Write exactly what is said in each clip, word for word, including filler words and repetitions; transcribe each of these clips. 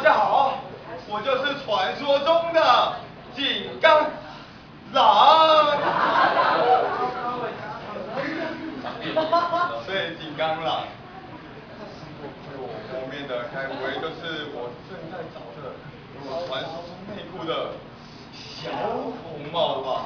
家好，我就是传说中的金刚狼。对，金刚狼。后面的该不会就是我正在找的我传说中内裤的小红帽吧？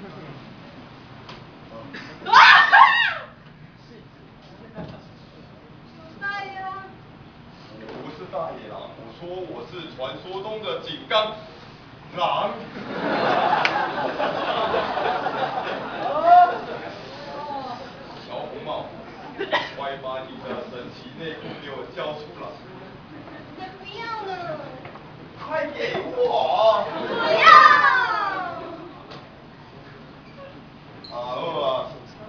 大爷啊！ 我不是大野狼，我说我是传说中的金刚狼。小红帽，快把你的神奇内裤给我交出来！ 才不要呢！ 快给我！ 不要！ 啊好啊！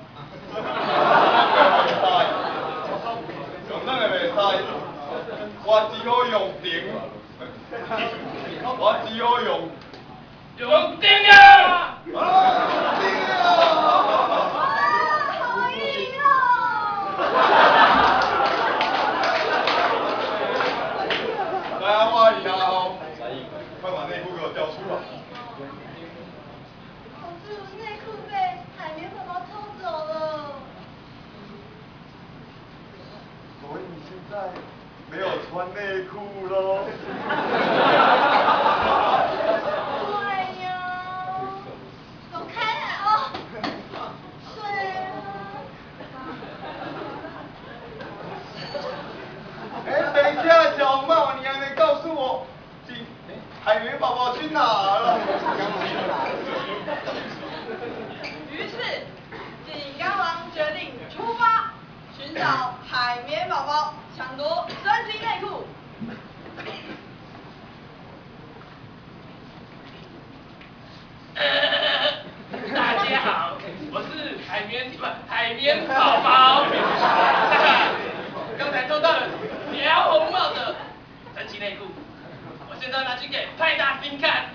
用咱个袂使，我只好用顶，我只好用用钉啊！ 啊顶啊！ 好硬哦！ 来啊，我赢啊！快把内裤给我交出来！ 可是内裤被海绵宝宝偷走了。 所以你现在没有穿内裤喽？ 对呀。走开哦！对啊。 哎，等一下，小帽，你还没告诉我，金海绵宝宝去哪了？ 于是，金刚狼决定出发，寻找海绵宝宝，抢夺神奇内裤。 大家好，我是海绵不海绵宝宝。刚才偷到了小红帽的神奇内裤，我现在拿去给派大星看。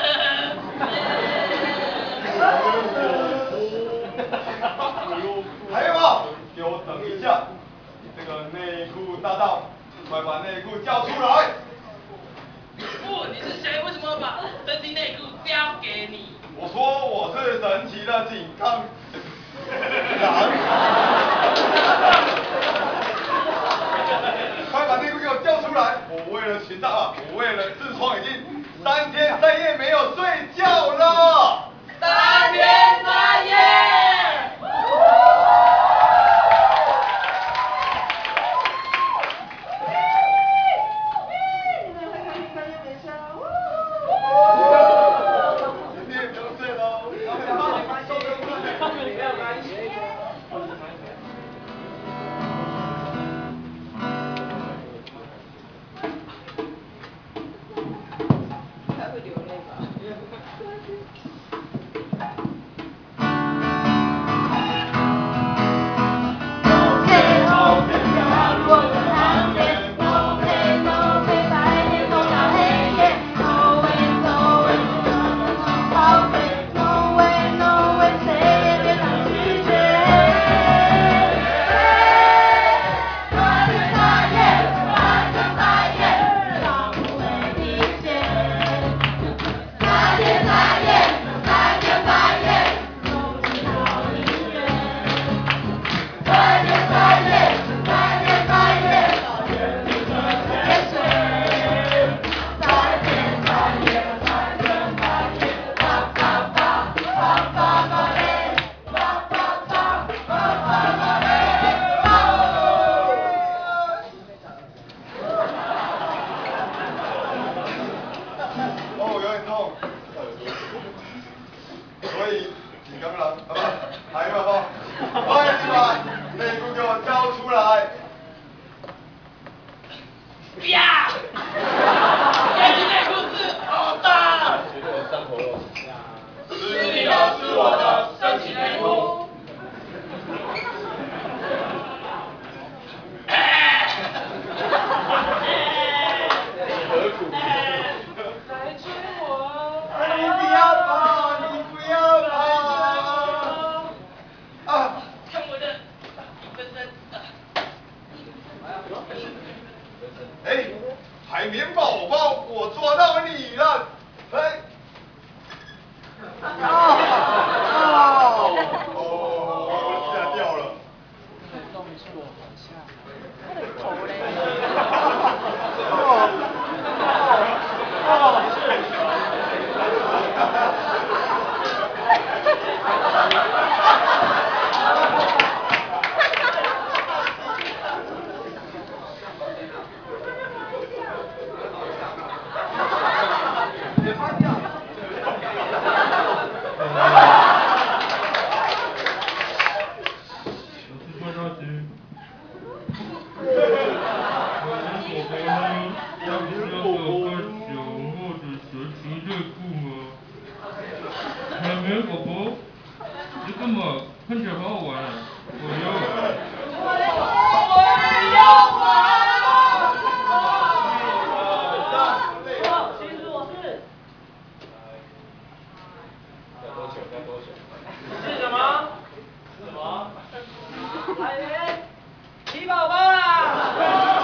海绵宝，给我等一下，你这个内裤大盗，快把内裤交出来！ 不，你是谁？为什么要把神奇内裤交给你？ 我说我是神奇的金刚狼。快把内裤给我交出来！我为了寻找啊，我为了痔疮已经三天三夜没有睡觉了。 三天三夜。 你也不用睡喽。 才会流泪吧？ 大到我抓到你了，哎。哦哦，吓掉了。 这个动作好像，他的头嘞。 哦哦。 海绵宝宝，你干嘛？看起来好好玩啊！我要玩。 我也要玩。 其实我是。 要多久？要多久？ 是什么？是什么？海绵，起宝宝啦！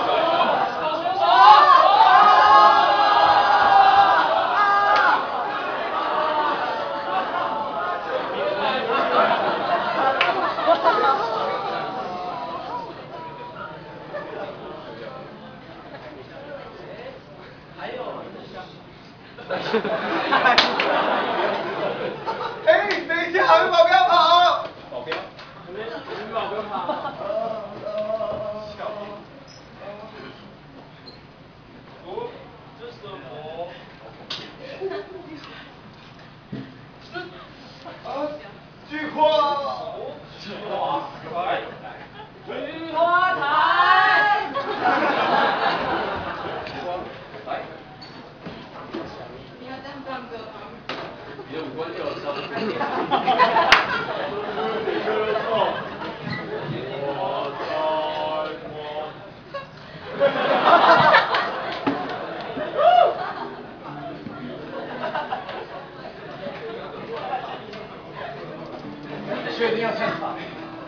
哎，等一下，海绵宝不要跑！保镖？ 海绵宝不要跑。 笑。哦，这什么？啊，菊花。菊花台。 菊花台。 来。 你要当唱歌吗？ 你的五官就有超。 确定要现场？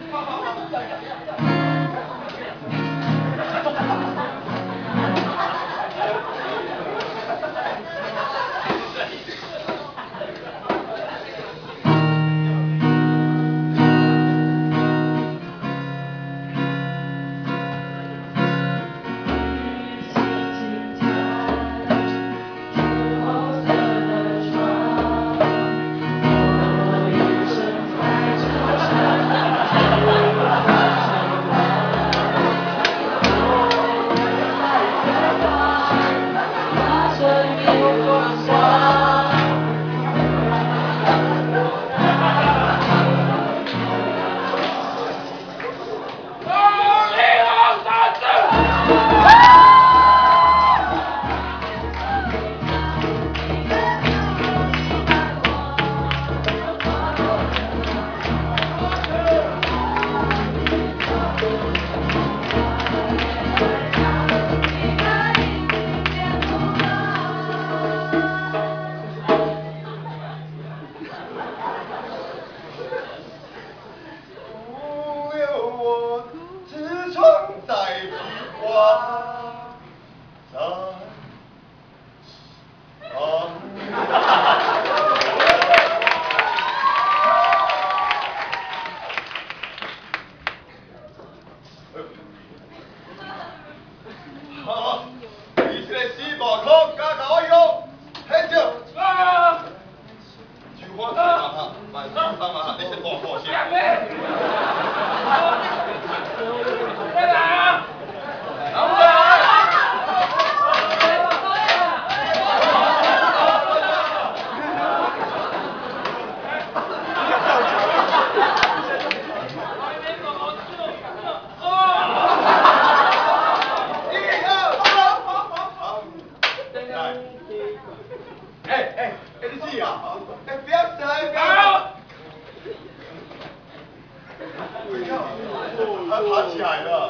爬起来了。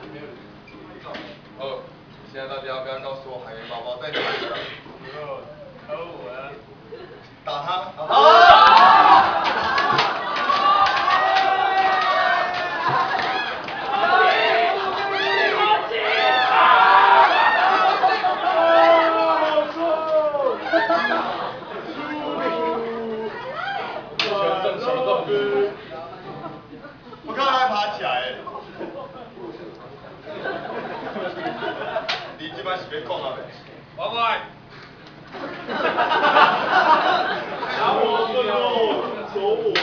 哦，现在大家不要告诉我海绵宝宝在哪里了。哦，可恶啊！打他！啊！ 乖乖。 拿我愤怒，求我。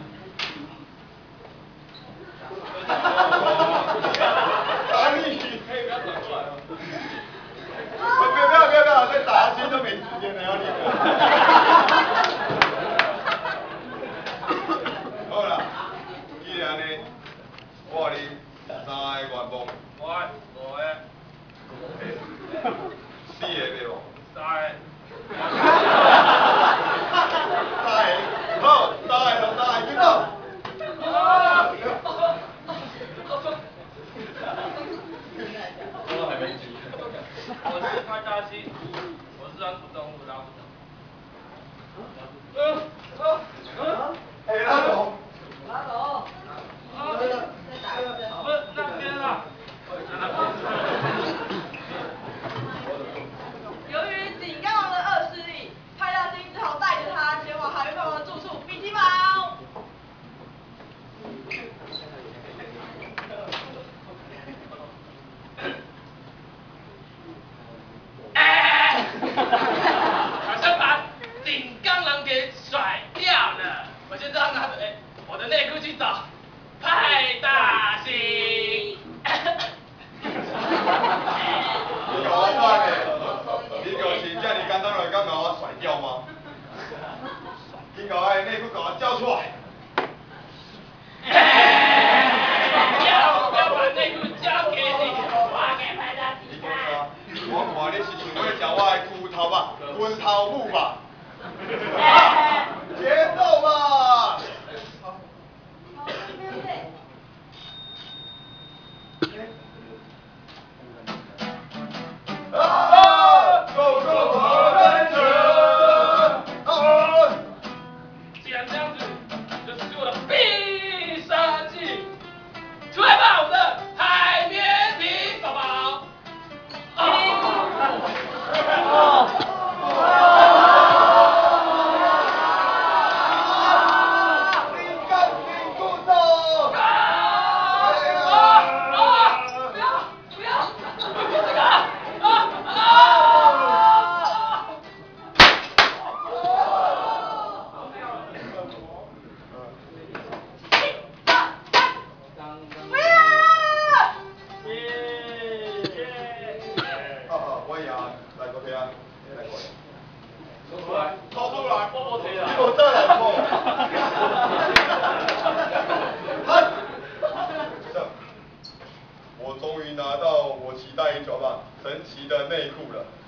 打你！可以不要转过来吗？不要不要不要不要，再打下去就没时间了，要你了。好啦，既然呢，我话你三个愿望。 我五个。 四个对无？ 三个。 三个，好，三个就三个，去走。 我是派大星，我是安土动物拉不走。嗯嗯嗯。 哎，拉走。 拉走。 啊，不是那边啊。 由于井冈王的恶势力，派大星只好带着他前往海绵宝宝的住处比基堡。 哎，好像把井冈狼给甩掉了。我现在要拿着哎我的内裤去找派大星。 你搞我坏嘞！你就是这么简单就敢把我甩掉吗？你把我的内裤给我交出来！ 不要不要把内裤交给你，还给派大星看。 我看你是想要吃我的骨头吧，滚头母吧！节奏吧！啊 ！Go Go Avenger！ 啊！ 既然这样子，就使我的必杀技，出来吧，我的海绵体宝宝！ 你干你骨头！我呀，来过去啊，来过来。抽出来，抽出来，摸摸腿啊！你给我再来摸。看，这，我终于拿到我期待已久吧神奇的内裤了。